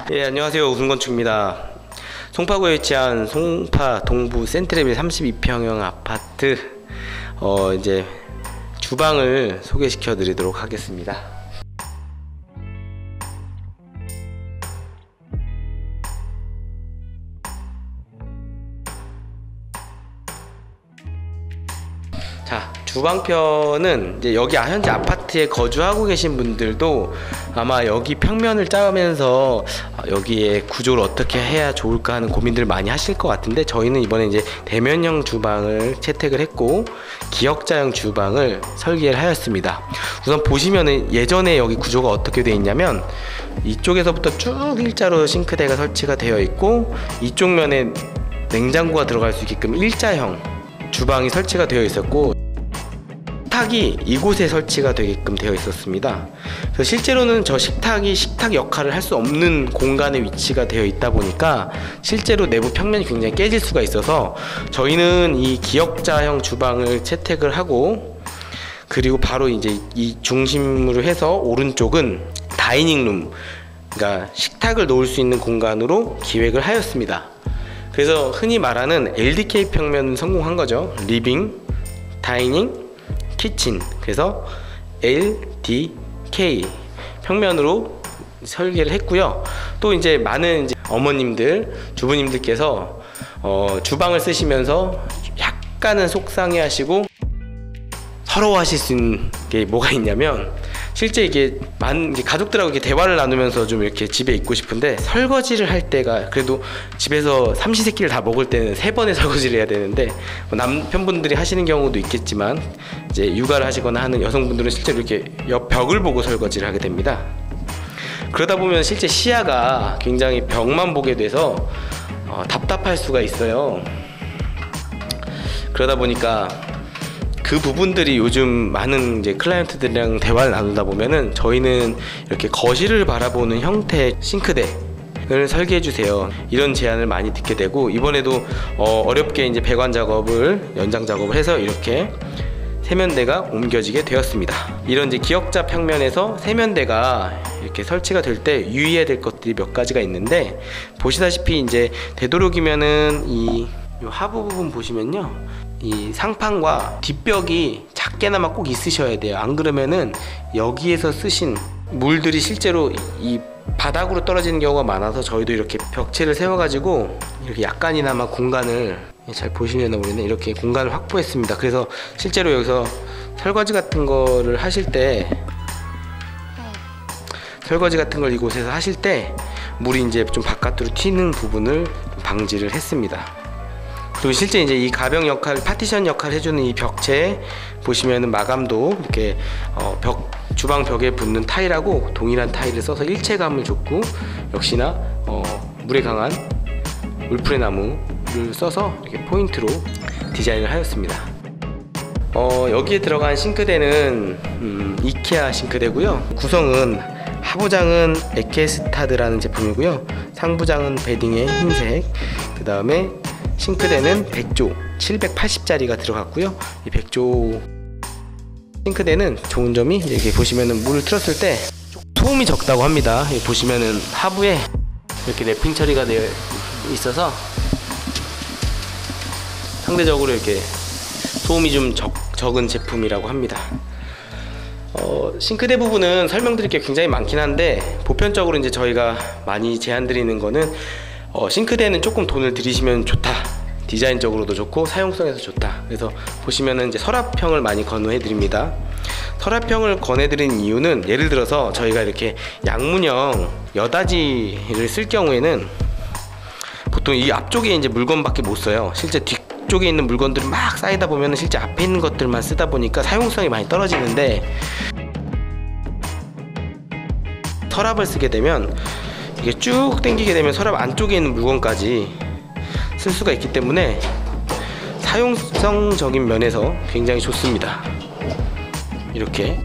예, 안녕하세요. 우승건축입니다. 송파구에 위치한 송파 동부 센트레빌 32평형 아파트 이제 주방을 소개시켜 드리도록 하겠습니다. 자, 주방편은 이제 여기 현재 아파트에 거주하고 계신 분들도 아마 여기 평면을 짜면서 여기에 구조를 어떻게 해야 좋을까 하는 고민들을 많이 하실 것 같은데, 저희는 이번에 이제 대면형 주방을 채택을 했고 기역자형 주방을 설계를 하였습니다. 우선 보시면은 예전에 여기 구조가 어떻게 되어 있냐면, 이쪽에서부터 쭉 일자로 싱크대가 설치가 되어 있고 이쪽 면에 냉장고가 들어갈 수 있게끔 일자형 주방이 설치가 되어 있었고, 식탁이 이곳에 설치가 되게끔 되어 있었습니다. 그래서 실제로는 저 식탁이 식탁 역할을 할 수 없는 공간에 위치가 되어 있다 보니까 실제로 내부 평면이 굉장히 깨질 수가 있어서 저희는 이 기역자형 주방을 채택을 하고, 그리고 바로 이제 이 중심으로 해서 오른쪽은 다이닝룸, 그러니까 식탁을 놓을 수 있는 공간으로 기획을 하였습니다. 그래서 흔히 말하는 LDK 평면 성공한 거죠. 리빙, 다이닝, 키친. 그래서 LDK 평면으로 설계를 했고요. 또 이제 많은 이제 어머님들, 주부님들께서 주방을 쓰시면서 약간은 속상해 하시고 서러워하실 수 있는 게 뭐가 있냐면, 실제 이게 가족들하고 이렇게 대화를 나누면서 좀 이렇게 집에 있고 싶은데, 설거지를 할 때가 그래도 집에서 삼시세끼를 다 먹을 때는 3번의 설거지를 해야 되는데, 남편분들이 하시는 경우도 있겠지만 이제 육아를 하시거나 하는 여성분들은 실제로 이렇게 옆 벽을 보고 설거지를 하게 됩니다. 그러다 보면 실제 시야가 굉장히 벽만 보게 돼서 답답할 수가 있어요. 그러다 보니까 그 부분들이 요즘 많은 이제 클라이언트들이랑 대화를 나누다 보면은, 저희는 이렇게 거실을 바라보는 형태의 싱크대를 설계해 주세요, 이런 제안을 많이 듣게 되고, 이번에도 어렵게 이제 배관 작업을 연장 작업을 해서 이렇게 세면대가 옮겨지게 되었습니다. 이런 이제 기역자 평면에서 세면대가 이렇게 설치가 될 때 유의해야 될 것들이 몇 가지가 있는데, 보시다시피 이제 되도록이면은 이 하부 부분 보시면요, 이 상판과 뒷벽이 작게나마 꼭 있으셔야 돼요. 안 그러면은 여기에서 쓰신 물들이 실제로 이 바닥으로 떨어지는 경우가 많아서, 저희도 이렇게 벽체를 세워가지고 이렇게 약간이나마 공간을, 잘 보시려나 모르겠네, 이렇게 공간을 확보했습니다. 그래서 실제로 여기서 설거지 같은 거를 하실 때, 설거지 같은 걸 이곳에서 하실 때 물이 이제 좀 바깥으로 튀는 부분을 방지를 했습니다. 그리고 실제 이제 이 가병 역할, 파티션 역할 해주는 이 벽체에 보시면은 마감도 이렇게 주방 벽에 붙는 타일하고 동일한 타일을 써서 일체감을 줬고, 역시나 물에 강한 울프레 나무를 써서 이렇게 포인트로 디자인을 하였습니다. 여기에 들어간 싱크대는 이케아 싱크대고요. 구성은 하부장은 에케스타드라는 제품이고요. 상부장은 베딩의 흰색, 그 다음에 싱크대는 백조 780짜리가 들어갔고요. 이 백조 싱크대는 좋은 점이, 이렇게 보시면은 물을 틀었을 때 소음이 적다고 합니다. 여기 보시면은 하부에 이렇게 랩핑 처리가 되어 있어서 상대적으로 이렇게 소음이 좀 적은 제품이라고 합니다. 싱크대 부분은 설명드릴 게 굉장히 많긴 한데, 보편적으로 이제 저희가 많이 제안드리는 거는 싱크대는 조금 돈을 들이시면 좋다, 디자인적으로도 좋고 사용성에서 좋다. 그래서 보시면은 이제 서랍형을 많이 권유해 드립니다. 서랍형을 권해드린 이유는, 예를 들어서 저희가 이렇게 양문형 여다지를 쓸 경우에는 보통 이 앞쪽에 이제 물건밖에 못 써요. 실제 뒤쪽에 있는 물건들이 막 쌓이다 보면은 실제 앞에 있는 것들만 쓰다 보니까 사용성이 많이 떨어지는데, 서랍을 쓰게 되면 이게 쭉 당기게 되면 서랍 안쪽에 있는 물건까지 쓸 수가 있기 때문에 사용성적인 면에서 굉장히 좋습니다. 이렇게.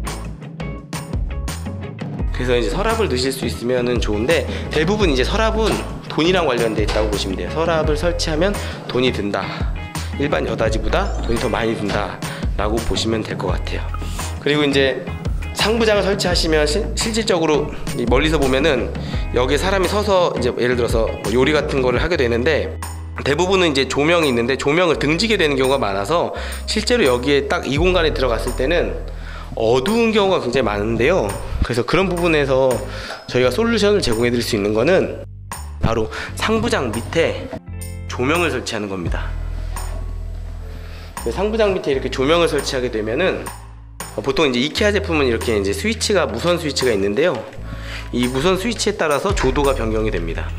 그래서 이제 서랍을 넣으실 수 있으면 좋은데, 대부분 이제 서랍은 돈이랑 관련되어 있다고 보시면 돼요. 서랍을 설치하면 돈이 든다, 일반 여다지보다 돈이 더 많이 든다 라고 보시면 될 것 같아요. 그리고 이제 상부장을 설치하시면 실질적으로 멀리서 보면은 여기에 사람이 서서 이제 예를 들어서 뭐 요리 같은 거를 하게 되는데, 대부분은 이제 조명이 있는데 조명을 등지게 되는 경우가 많아서 실제로 여기에 딱 이 공간에 들어갔을 때는 어두운 경우가 굉장히 많은데요. 그래서 그런 부분에서 저희가 솔루션을 제공해 드릴 수 있는 거는 바로 상부장 밑에 조명을 설치하는 겁니다. 상부장 밑에 이렇게 조명을 설치하게 되면은 보통 이제 이케아 제품은 이렇게 이제 스위치가, 무선 스위치가 있는데요. 이 무선 스위치에 따라서 조도가 변경이 됩니다.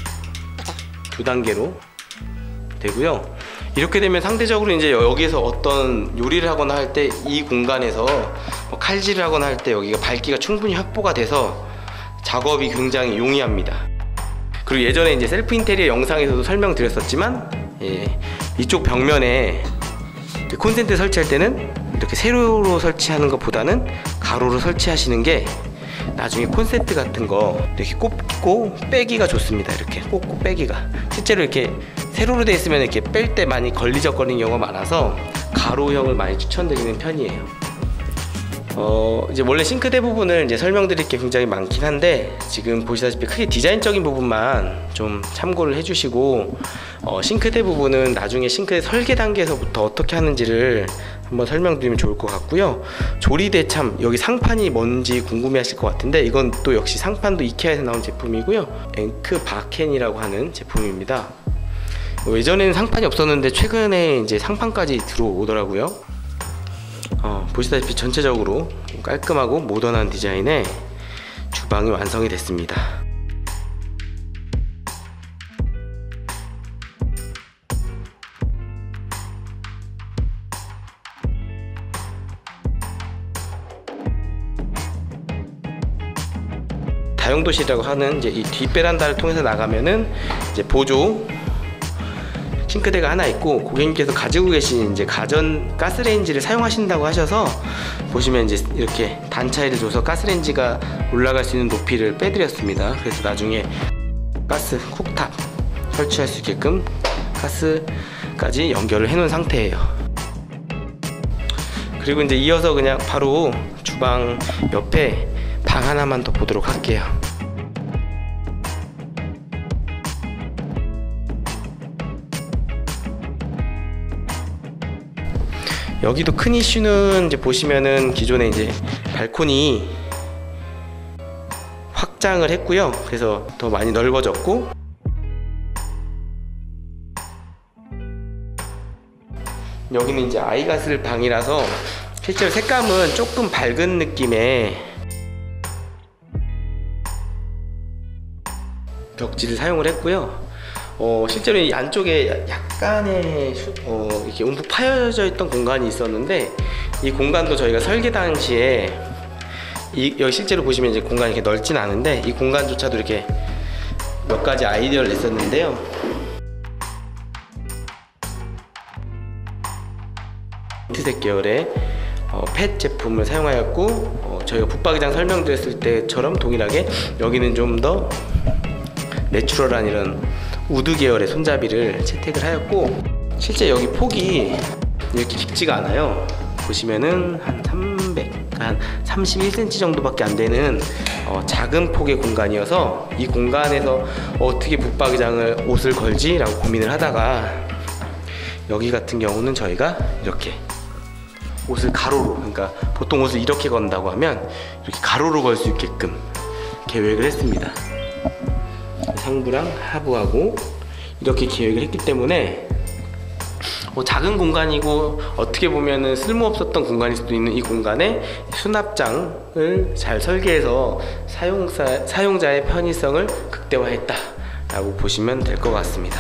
2단계로 되고요. 이렇게 되면 상대적으로 이제 여기에서 어떤 요리를 하거나 할 때 이 공간에서 뭐 칼질을 하거나 할 때 여기가 밝기가 충분히 확보가 돼서 작업이 굉장히 용이합니다. 그리고 예전에 이제 셀프 인테리어 영상에서도 설명드렸었지만, 이쪽 벽면에 콘센트 설치할 때는 이렇게 세로로 설치하는 것보다는 가로로 설치하시는 게 나중에 콘센트 같은 거 이렇게 꼽고 빼기가 좋습니다. 이렇게 꼽고 빼기가 실제로 이렇게 세로로 되어 있으면 이렇게 뺄 때 많이 걸리적거리는 경우가 많아서 가로형을 많이 추천드리는 편이에요. 이제 원래 싱크대 부분을 이제 설명드릴 게 굉장히 많긴 한데, 지금 보시다시피 크게 디자인적인 부분만 좀 참고를 해주시고, 싱크대 부분은 나중에 싱크대 설계 단계에서부터 어떻게 하는지를 한번 설명드리면 좋을 것 같고요. 조리대 참 여기 상판이 뭔지 궁금해 하실 것 같은데, 이건 또 역시 상판도 이케아에서 나온 제품이고요. 앵크 바켄이라고 하는 제품입니다. 예전에는 상판이 없었는데 최근에 이제 상판까지 들어오더라고요. 보시다시피 전체적으로 깔끔하고 모던한 디자인의 주방이 완성이 됐습니다. 다용도실이라고 하는 이제 이 뒷베란다를 통해서 나가면은 이제 보조 싱크대가 하나 있고, 고객님께서 가지고 계신 이제 가전 가스레인지를 사용하신다고 하셔서 보시면 이제 이렇게 단차이를 줘서 가스레인지가 올라갈 수 있는 높이를 빼드렸습니다. 그래서 나중에 가스 쿡탑 설치할 수 있게끔 가스까지 연결을 해 놓은 상태예요. 그리고 이제 이어서 그냥 바로 주방 옆에 방 하나만 더 보도록 할게요. 여기도 큰 이슈는 이제 보시면은 기존에 이제 발코니 확장을 했고요. 그래서 더 많이 넓어졌고, 여기는 이제 아이가 쓸 방이라서 실제로 색감은 조금 밝은 느낌의 벽지를 사용을 했고요. 실제로 이 안쪽에 약간의 이렇게 움푹 파여져 있던 공간이 있었는데, 이 공간도 저희가 설계 당시에 여기 실제로 보시면 이제 공간이 이렇게 넓진 않은데, 이 공간조차도 이렇게 몇 가지 아이디어를 냈었는데요. 민트색 계열의 펫 제품을 사용하였고, 저희가 붙박이장 설명드렸을 때처럼 동일하게 여기는 좀 더 내추럴한 이런 우드 계열의 손잡이를 채택을 하였고, 실제 여기 폭이 이렇게 깊지가 않아요. 보시면은 한 31cm 정도밖에 안 되는 작은 폭의 공간이어서, 이 공간에서 어떻게 붙박이장을 옷을 걸지 라고 고민을 하다가, 여기 같은 경우는 저희가 이렇게 옷을 가로로, 그러니까 보통 옷을 이렇게 건다고 하면 이렇게 가로로 걸 수 있게끔 계획을 했습니다. 상부랑 하부하고 이렇게 계획을 했기 때문에 작은 공간이고 어떻게 보면은 쓸모없었던 공간일 수도 있는 이 공간에 수납장을 잘 설계해서 사용자의 편의성을 극대화했다 라고 보시면 될 것 같습니다.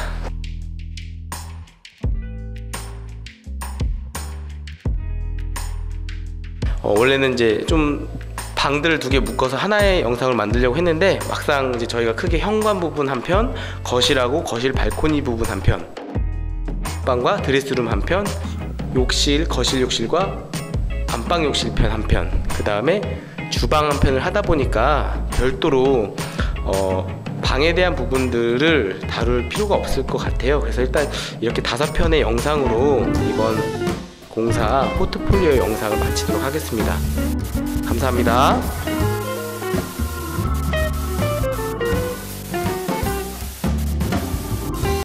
원래는 이제 좀 방들을 두 개 묶어서 하나의 영상을 만들려고 했는데, 막상 이제 저희가 크게 현관 부분 한편, 거실하고 거실 발코니 부분 한편, 방과 드레스룸 한편, 욕실, 거실 욕실과 안방 욕실 편 한편, 그 다음에 주방 한편을 하다 보니까 별도로 방에 대한 부분들을 다룰 필요가 없을 것 같아요. 그래서 일단 이렇게 5편의 영상으로 이번 공사 포트폴리오 영상을 마치도록 하겠습니다. 감사합니다. 감사합니다.